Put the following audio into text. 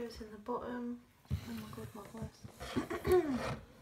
goes in the bottom. Oh my god, my voice.